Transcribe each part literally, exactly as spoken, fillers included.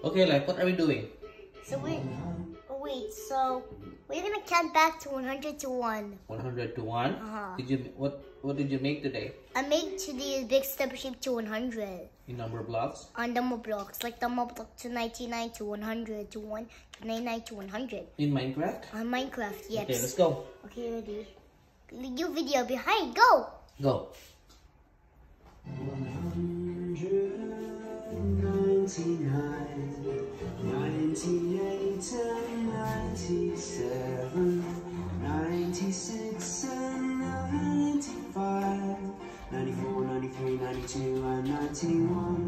Okay, like what are we doing? So we wait. So we're gonna count back to one hundred to one. One hundred to one. Uh-huh. Did you what? What did you make today? I made today's big step shape to one hundred. In number blocks. On Numberblocks, like Numberblocks to ninety-nine to one hundred to one to ninety-nine to one hundred. In Minecraft. On Minecraft, yes. Okay, let's go. Okay, ready. Your video behind. Go. Go. one hundred ninety-nine, ninety-eight and ninety-seven, ninety-six and ninety-five, ninety-four, ninety-three, ninety-two and ninety-one,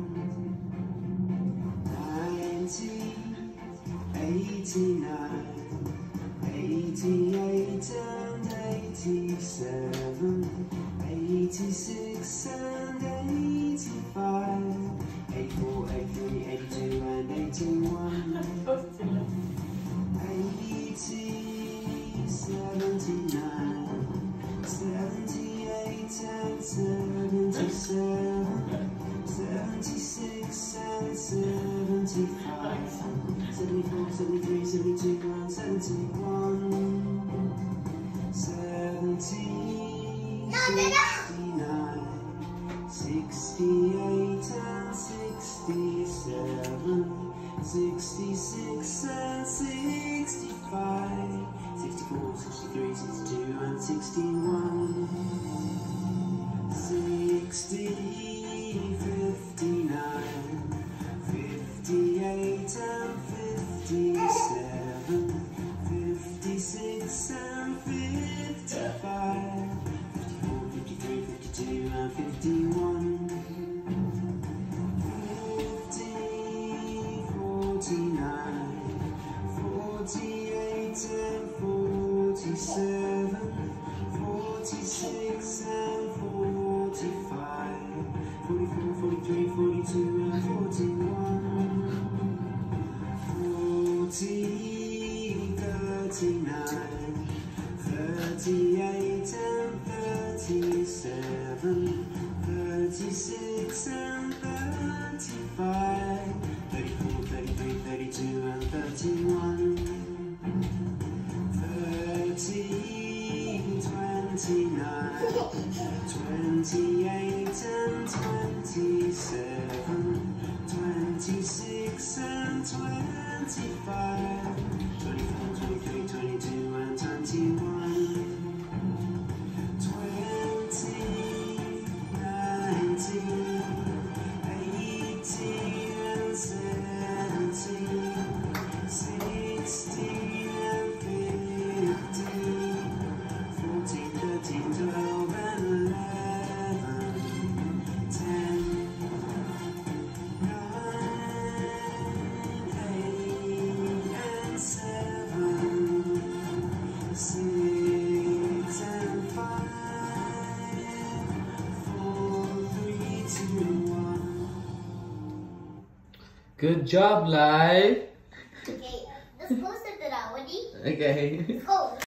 ninety, eighty-nine, eighty-eight and eighty-seven, eighty-six and eighty-five, eighty-four, eighty-three, eighty-two and eighty-one, eighty, seventy-nine, seventy-eight and seventy-seven, seventy-six and seventy-five, seventy-four, seventy-three, seventy-two and seventy-one, seventy, sixty-nine, sixty-eight and sixty-seven, sixty-six and sixty-five, sixty-four, sixty-three, sixty-two and sixty-one, sixty, fifty-nine, fifty-eight and fifty-seven, fifty-six and fifty-five, fifty-four, fifty-three, fifty-two and fifty-one, fifty, forty-nine, forty-eight and forty-seven, forty-six and forty-five, forty-four, forty-three, forty-two and forty-one, forty, thirty-nine, thirty-eight and thirty-seven, thirty-six and thirty-five, thirty-four, thirty-three, thirty-two and thirty-one, thirty, twenty-nine, twenty-eight and twenty-seven, twenty-six and twenty-five, twenty-four, twenty-three, twenty-two and twenty-one, twenty, nineteen, eighteen and seventeen, sixteen and fifteen, fourteen, thirteen, twelve and eleven, ten, nine, eight and seven, six and five, four, three, two, one. Good job, Live. Okay, let's post it to that, Woody. Okay. Go.